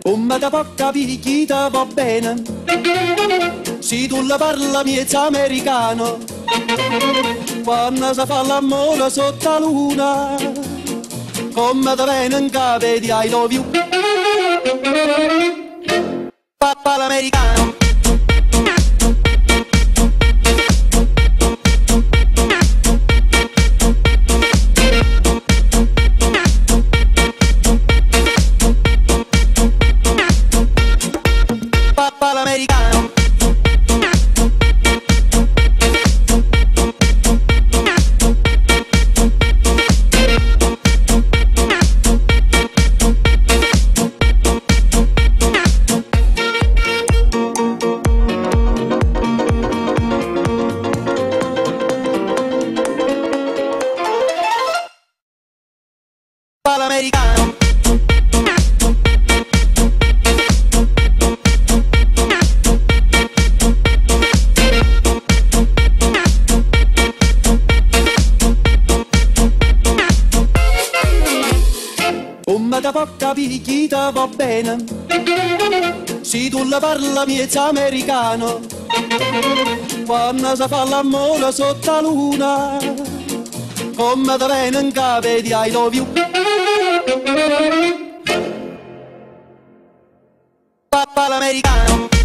Come da poca picchita va bene, se tu la parla miezza americano, quando si fa l'amore sotto la luna, come da bene in capo di I love you. Papà l'americano. Papà l'americano. Papà l'americano. Come da poca picchita va bene, se tu la parla miezza americano, quando si fa l'amore sotto la luna, come da bene in capo di I love you. Papà l'americano.